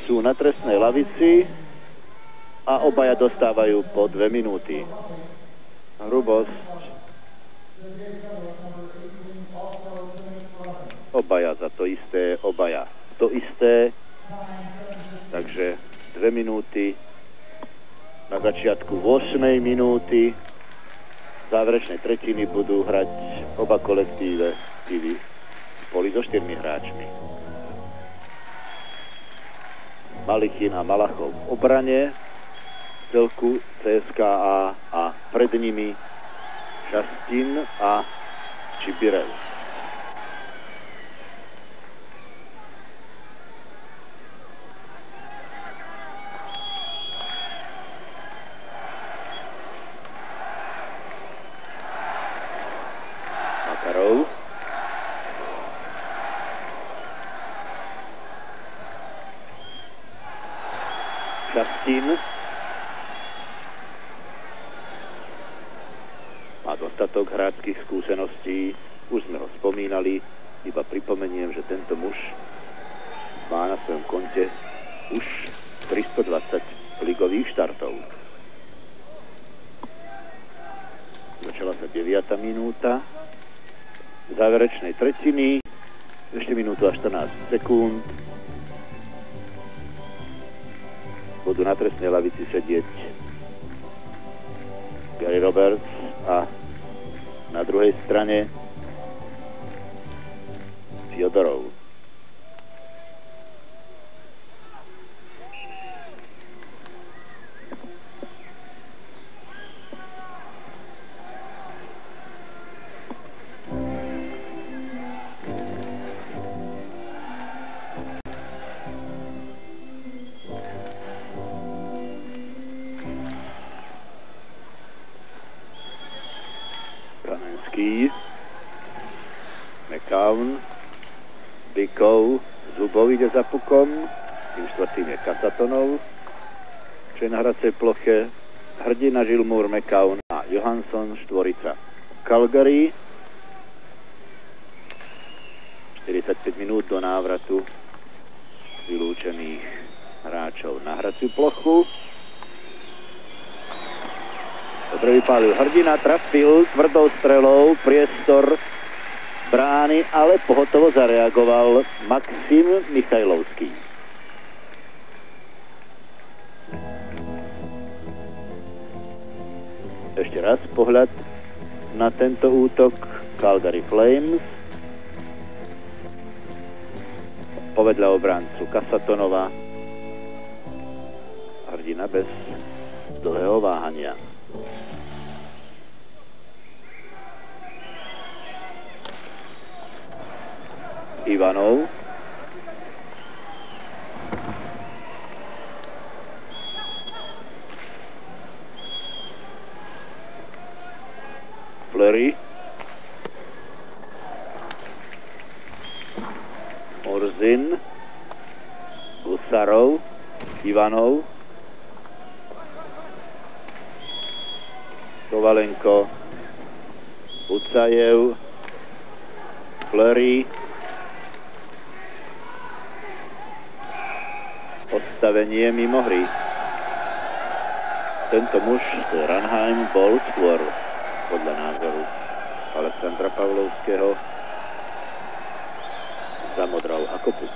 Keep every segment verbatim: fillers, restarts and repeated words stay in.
sú na trestnej lavici a obaja dostávajú po dve minúty. Hrubosť. Obaja za to isté, obaja to isté. Takže dve minúty na začiatku ôsmej minúty záverečnej tretiny budú hrať oba kolektíve tívy spoli so štyrmi hráčmi. Malichin a Malachov v obrane celku cé es ká á a pred nimi Šastin a Čibirev. Má dostatok hráčských skúseností, už sme ho spomínali, iba pripomeniem, že tento muž má na svojom konte už tristodvadsať ligových štartov. Začala sa deviata minúta záverečnej tretiny, ešte minútu a štrnásť sekúnd. Budú na trestnej lavici sedieť Gary Roberts a na druhej strane Fiodorov. McCown, Bykov, Zubov ide za pukom, tým štvrtým je Kasatonov, čo je na hracej ploche Hrdina, Žilmúr, McCown a Johansson, štvorica Calgary. štyridsaťpäť minút do návratu vylúčených hráčov na hraciu plochu. Dobre vypálil Hrdina, trafil tvrdou strelou, priestor brány, ale pohotovo zareagoval Maxim Michajlovský. Ešte raz pohľad na tento útok Calgary Flames. Povedľa obráncu Kasatonova. Hrdina bez dlhého váhania. Ivanov. Fleury. Orzin. Gusarov. Ivanov. Kovalenko. Ucajev. Fleury. Odstavenie mimo hry. Tento muž, to je Ranheim, bol skôr podľa názoru Alexandra Pavlovského zamodral ako puk.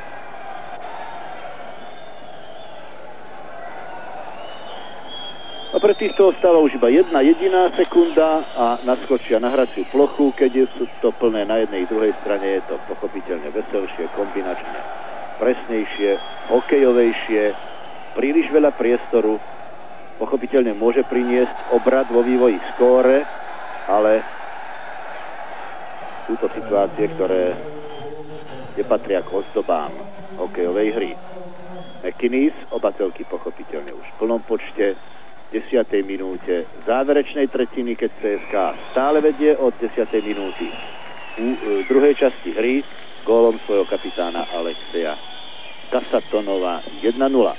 A pre týchto ostáva už iba jedna jediná sekunda a naskočia na hraciu plochu. Keď sú to plné na jednej i druhej strane, je to pochopiteľne veselšie, kombinačne presnejšie, hokejovejšie, príliš veľa priestoru, pochopiteľne môže priniesť obrat vo vývoji skóre, ale sú to situácie, ktoré nepatria k ozdobám hokejovej hry. McInnes, oba celky pochopiteľne už v plnom počte, v desiatej minúte záverečnej tretiny, keď cé es ká stále vedie od desiatej minúty u e, druhej časti hry gólom svojho kapitána Alexeja Kasatonova jedna nula.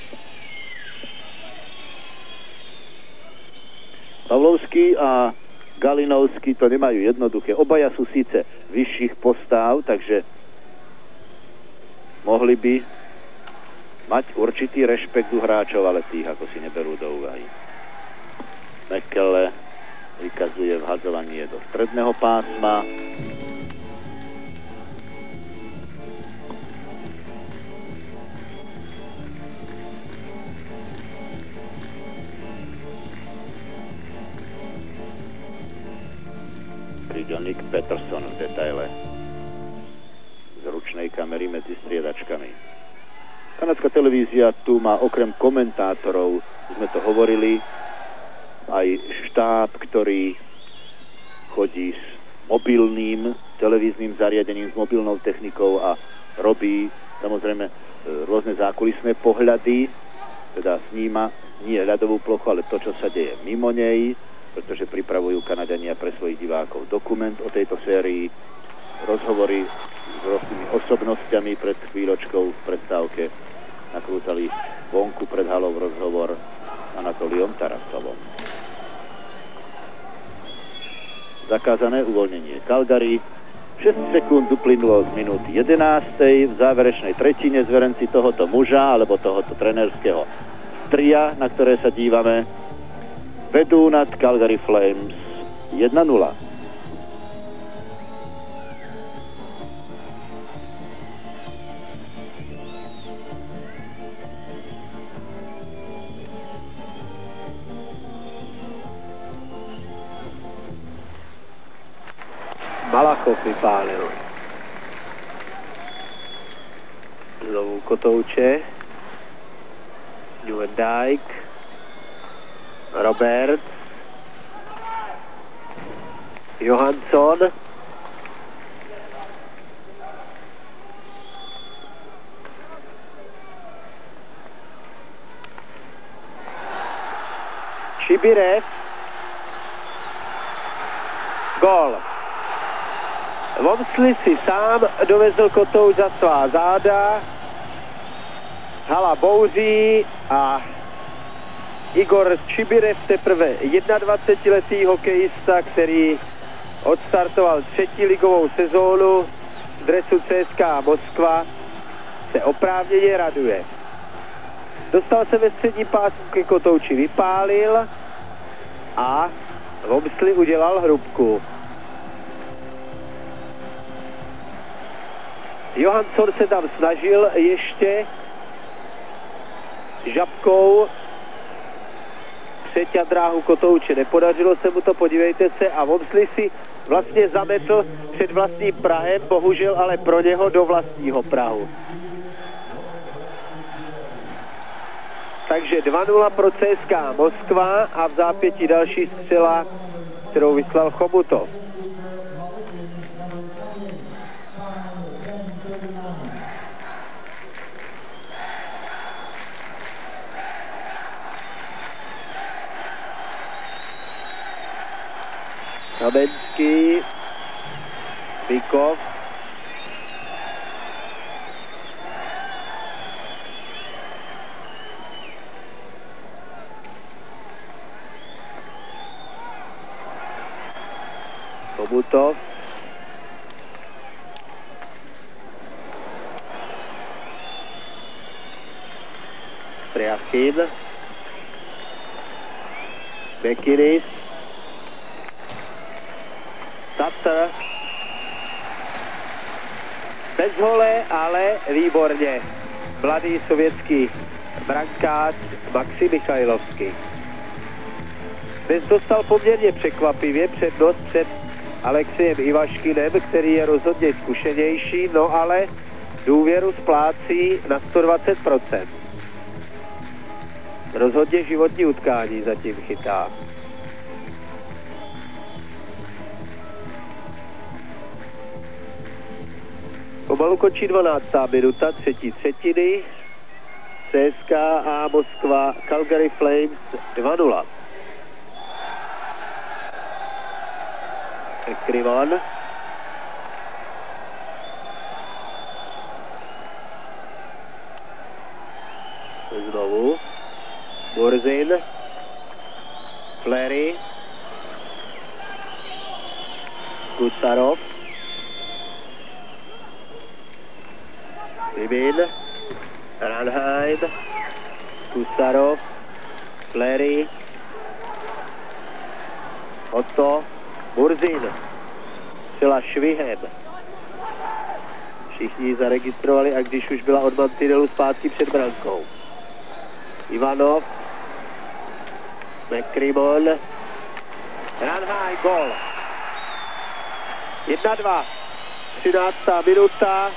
Pavlovský a Galinovský to nemajú jednoduché. Obaja sú síce vyšších postáv, takže mohli by mať určitý rešpekt u hráčov, ale tých ako si neberú do úvahy. Mekele vykazuje vhadzovanie do stredného pásma. Príde Nick Peterson v detaile z ručnej kamery medzi striedačkami. Kanadská televízia tu má okrem komentátorov, sme to hovorili, aj štáb, ktorý chodí s mobilným televíznym zariadením, s mobilnou technikou a robí samozrejme rôzne zákulisné pohľady, teda sníma nie ľadovú plochu, ale to, čo sa deje mimo nej, pretože pripravujú Kanadania pre svojich divákov dokument o tejto sérii, rozhovory s rôznymi osobnostiami. Pred chvíľočkou v predstávke nakrútali vonku pred halou rozhovor s Anatoliom Tarasovom. Zakázané uvoľnenie Calgary. šesť sekúnd uplynulo z minúty jedenástej v záverečnej tretine. Zverenci tohoto muža alebo tohoto trenerského tria, na ktoré sa dívame, vedú nad Calgary Flames jedna nula. Malachov vypálil. Znovu Kotouče. Nieuwendyk. Roberts. Johansson. Šibirev. Gól. Vomsli si sám dovezl Kotouč za svá záda. Hala bouří a Igor Čibirev, teprve jednadvacetiletý hokejista, který odstartoval třetí ligovou sezónu v dresu C S K A Moskva, se oprávněně raduje. Dostal se ve středním pásmu ke Kotouči, vypálil a Vomsli udělal hrubku. Johansson se tam snažil ještě žabkou přeťat dráhu Kotouče. Nepodařilo se mu to, podívejte se, a Vomsli si vlastně zametl před vlastním prahem, bohužel ale pro něho do vlastního prahu. Takže dva nula pro C S K A Moskva a v zápětí další střela, kterou vyslal Chomutov. Kamenský, Bykov, Chomutov, Priachin, Bekiris, Tatar, bez hole, ale výborně. Mladý sovětský brankář Maxim Michajlovský. Dnes dostal poměrně překvapivě přednost před Alexejem Ivaškinem, který je rozhodně zkušenější, no ale důvěru splácí na sto dvacet procent. Rozhodně životní utkání zatím chytá. Pomalu končí dvanáctá minuta třetí třetiny. C S K A Moskva, Calgary Flames dva nula. Ekrivan. Znovu. Borzin. Flery. Kucarov. Rybin. Ranheim, Kusarov, Flery, Otto, Murzin, střela Švihem. Všichni ji zaregistrovali, a když už byla od mantinelu zpátky před brankou. Ivanov, McCrimmon, Ranheim, gol. jedna dva, třináctá minuta.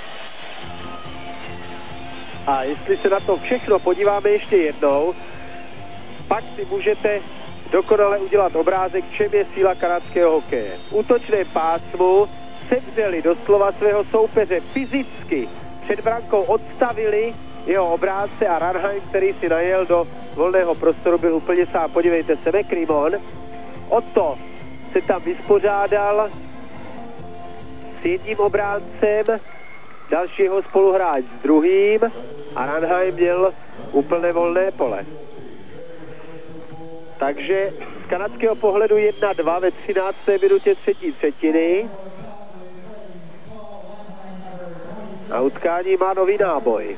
A jestli se na to všechno podíváme ještě jednou, pak si můžete dokonale udělat obrázek, v čem je síla kanadského hokeje. V útočném pásmu sevřeli doslova svého soupeře fyzicky, před brankou odstavili jeho obránce a Ranheim, který si najel do volného prostoru, byl úplně sám. Podívejte se, McCrimmon, Otto se tam vyspořádal s jedním obráncem, další jeho spoluhráč s druhým a Ranheim měl úplné volné pole. Takže z kanadského pohledu jedna dva ve třinácté minutě třetí třetiny. A utkání má nový náboj.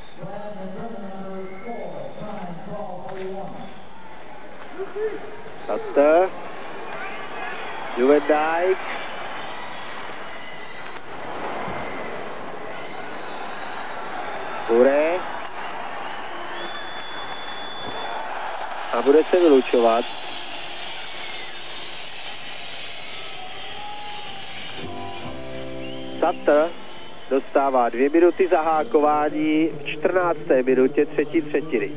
Sutter, Juvendijk, Bure a bude se vylučovat. Sutter dostává dvě minuty zahákování v čtrnácté minutě třetí třetiny.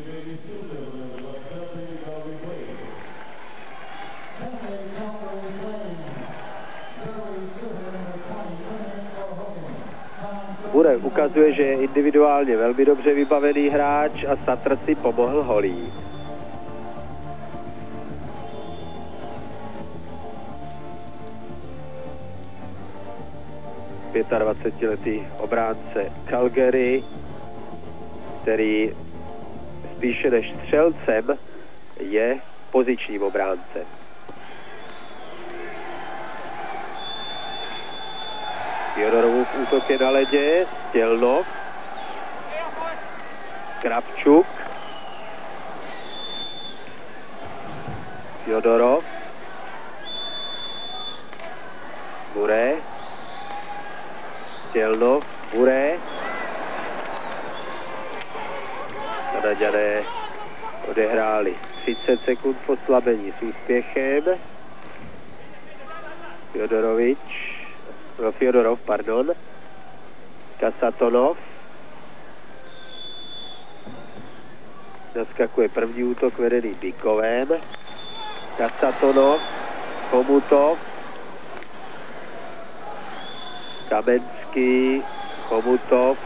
Bure ukazuje, že je individuálně velmi dobře vybavený hráč a Sutter si pomohl holí. dvacetiletý obránce Calgary, který spíše než střelcem je pozičním obráncem. Fjodorovův útok je na ledě, Stělnov, Kravčuk, Fjodorov, Bure, Stělnov, Bure, Kanaďané odehráli třicet sekund v oslabení s úspěchem. Fjodorovič, no Fjodorov, pardon, Kasatonov, naskakuje první útok vedený Bikovem, Kasatonov, Chomutov, Kamenský, Chomutov,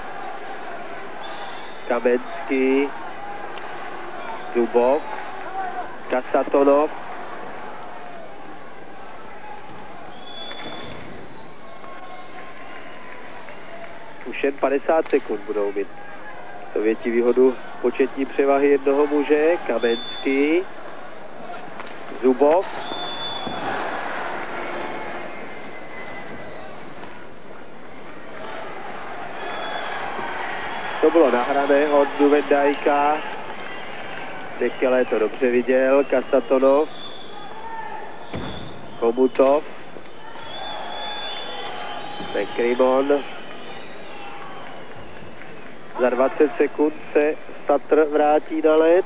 Kamenský, Zubov, Kasatonov, už jen padesát sekund budou mít Sověti výhodu početní převahy jednoho muže. Kamenský, Zubov, to bylo nahrané od Juvendijka, Dekele to dobře viděl, Kasatonov, Chomutov, McCrimmon. Za dvacet sekund se Sutter vrátí na led.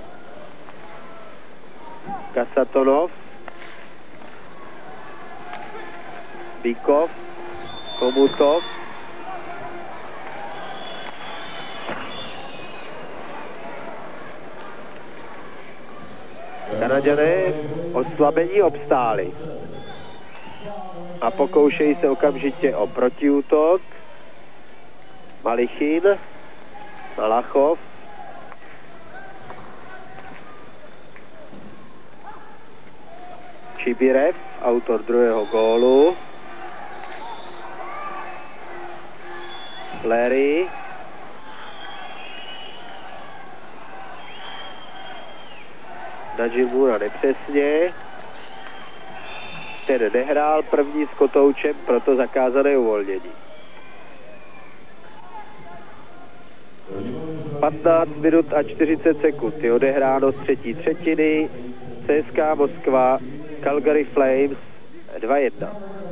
Kasatonov, Bikov, Chomutov, Kanaďané oslabení obstáli a pokoušejí se okamžitě o protiútok. Malichin, Malachov, Čibirev, autor druhého gólu, Flery, Najimura nepřesně, ten nehrál první s Kotoučem, proto zakázané uvolnění. patnáct minut a čtyřicet sekund je odehráno z třetí třetiny. C S K A Moskva, Calgary Flames dva jedna.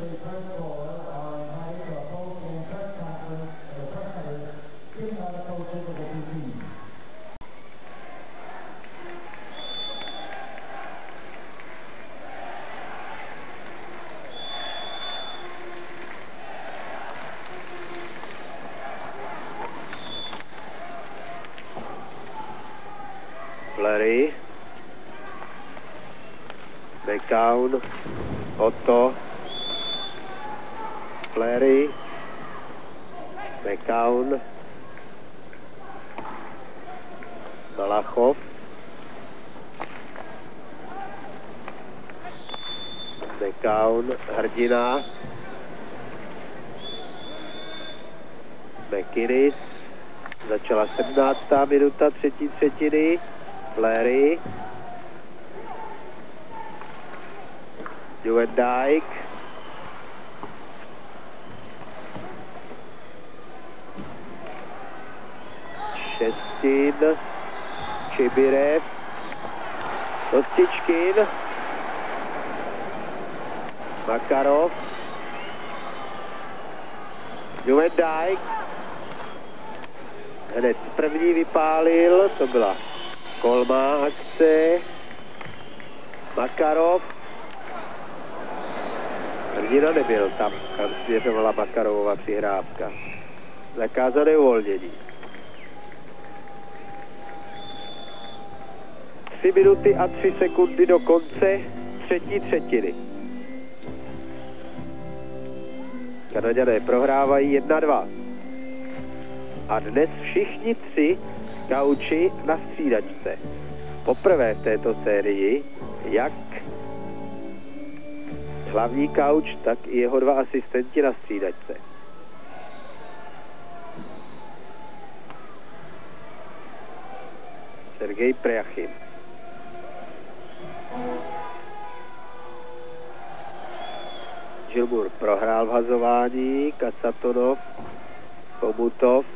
Larry, McCown, Otto, Larry, McCown, Malachov, McCown, Hrdina, McInnes, začala sedmnáctá minuta třetí třetiny. Larry, Juvendijk, Šestin, Čibirev, Kostičkin, Makarov, Juvendijk, hned první vypálil, to byla kolmá akce, Makarov, Hrdina nebyl tam, kam směřovala Makarovova přihrávka. Zakázané uvolnění. tři minuty a tři sekundy do konce třetí třetiny. Kanaďané prohrávají jedna dva. A dnes všichni tři kauči na střídačce. Poprvé v této sérii, jak hlavní kauč, tak i jeho dva asistenti na střídačce. Sergej Priachin. Gilmour prohrál v hazování, Kasatonov, Komutov,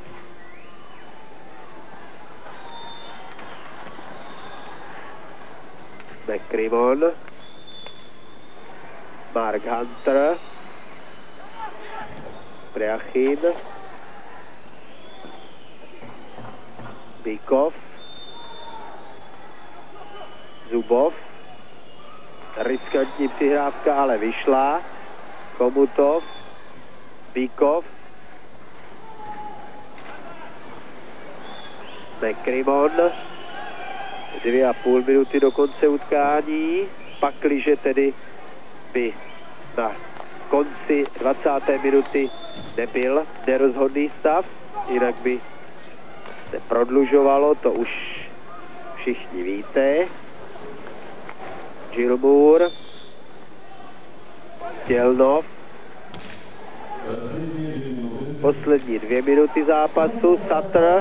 McCrimmon, Mark Hunter, Priachin, Bykov, Zubov, riskantní přihrávka, ale vyšla, Komutov, Bykov, McCrimmon, dvě a půl minuty do konce utkání, pakliže tedy by na konci dvacáté minuty nebyl nerozhodný stav, jinak by se prodlužovalo, to už všichni víte. Gilmour, Tělnov, poslední dvě minuty zápasu, Satr,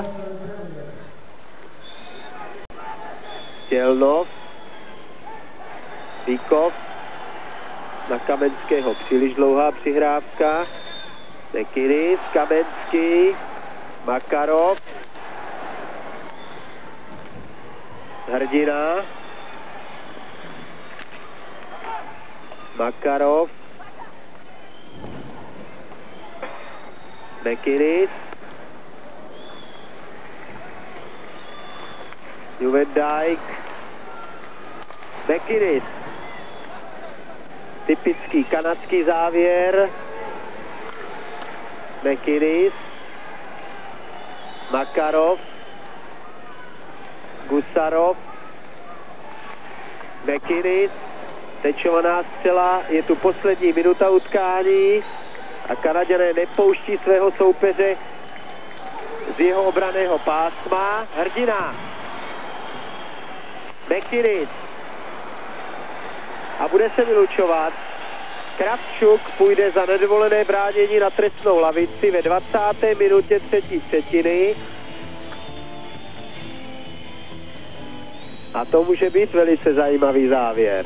Tělnov, Bykov, na Kamenského příliš dlouhá přihrávka, McInnes, Kamenský, Makarov, Hrdina, Makarov, McInnes, Juvendijk, McInnes. Typický kanadský závěr. McInnes, Makarov, Gusarov, McInnes, tečovaná střela, je tu poslední minuta utkání a Kanaďané nepouští svého soupeře z jeho obraného pásma. Hrdina, McInnes a bude se vylučovat. Kravčuk půjde za nedovolené bránění na trestnou lavici ve dvacáté minutě třetí třetiny. A to může být velice zajímavý závěr.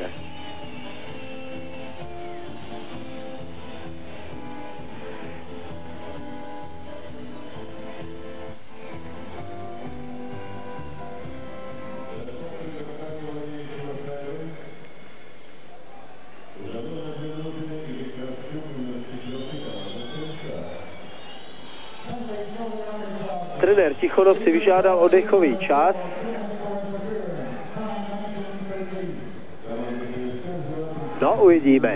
trenér Tichonov si vyžádal oddechový čas. No, uvidíme.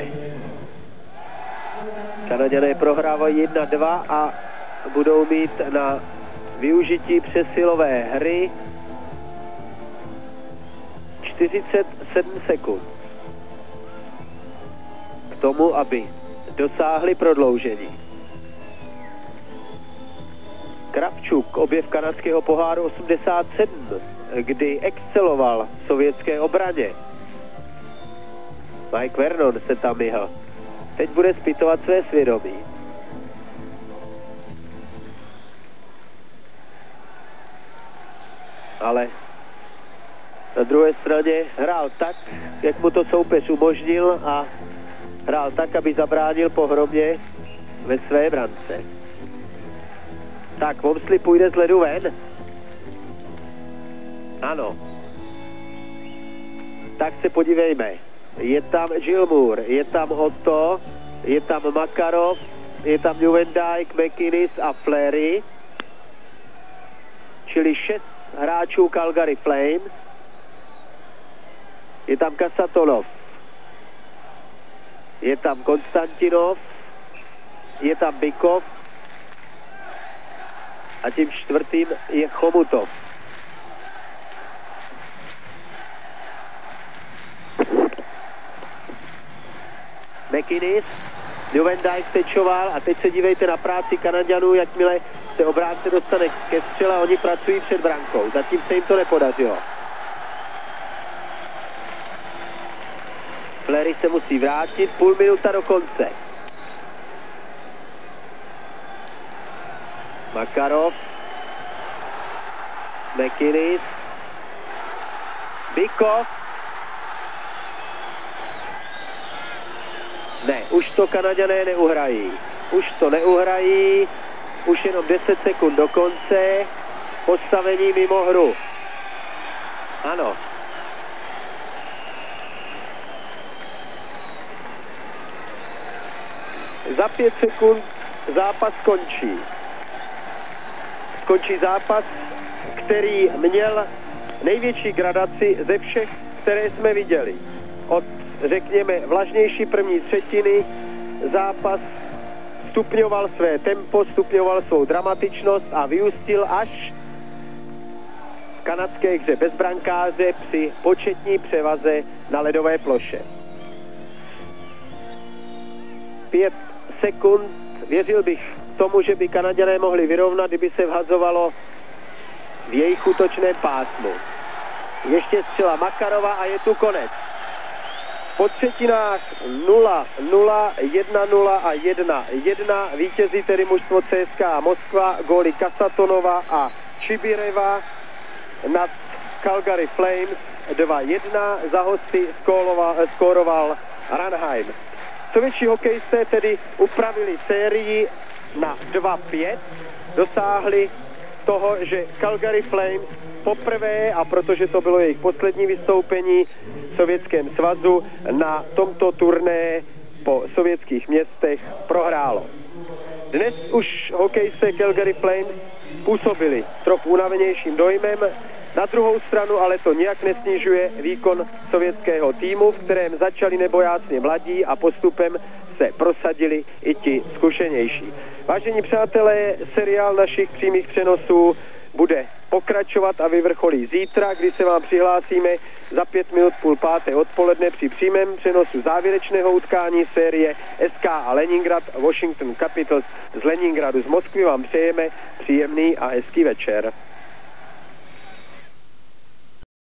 Kanaďané prohrávají jedna dva a budou mít na využití přesilové hry čtyřicet sedm sekund k tomu, aby dosáhli prodloužení. Kravčuk, objev kanadského poháru osmdesát sedm, kdy exceloval v sovětské obraně. Mike Vernon se tam myhl. Teď bude zpytovat své svědomí. Ale na druhé straně hrál tak, jak mu to soupeř umožnil, a hrál tak, aby zabránil pohromě ve své brance. Tak, Vomsli půjde z ledu ven. Ano. Tak se podívejme. Je tam Gilmour, je tam Otto, je tam Makarov, je tam Nieuwendyk, McInnes a Fleury. Čili šest hráčů Calgary Flames. Je tam Kasatonov. Je tam Konstantinov. Je tam Bykov. A tím čtvrtým je Chomutov. McInnes, Nieuwendyk stečoval a teď se dívejte na práci Kanaďanů, jakmile se obránce dostane ke střele, oni pracují před brankou. Zatím se jim to nepodařilo. Fleury se musí vrátit, půl minuta do konce. Makarov, McInnes, Bykov. Ne, už to Kanaďané neuhrají. Už to neuhrají. Už jenom deset sekund do konce. Postavení mimo hru. Ano. Za pět sekund zápas skončí. Skončí zápas, který měl největší gradaci ze všech, které jsme viděli. Od, řekněme, vlažnější první třetiny zápas stupňoval své tempo, stupňoval svou dramatičnost a vyústil až v kanadské hře bez brankáře při početní převaze na ledové ploše. Pět sekund, věřil bych tomu, že by Kanaďané mohli vyrovnat, kdyby se vhazovalo v jejich útočném pásmu. Ještě střela Makarova a je tu konec. Po třetinách nula nula, jedna nula a jedna jedna vítězí tedy mužstvo C S K A Moskva, góly Kasatonova a Čibireva nad Calgary Flames dva jedna, za hosty skóroval Ranheim. Sovětští hokejisté tedy upravili sérii na dva pět, dosáhli toho, že Calgary Flames poprvé, a protože to bylo jejich poslední vystoupení v Sovětském svazu, na tomto turné po sovětských městech prohrálo. Dnes už hokejisté Calgary Flames působili trochu unavenějším dojmem, na druhou stranu ale to nijak nesnižuje výkon sovětského týmu, v kterém začali nebojácně mladí a postupem se prosadili i ti zkušenější. Vážení přátelé, seriál našich přímých přenosů bude pokračovat a vyvrcholí zítra, kdy se vám přihlásíme za pět minut půl páté odpoledne při přímém přenosu závěrečného utkání série S K A Leningrad Washington Capitals z Leningradu. Z Moskvy vám přejeme příjemný a hezký večer.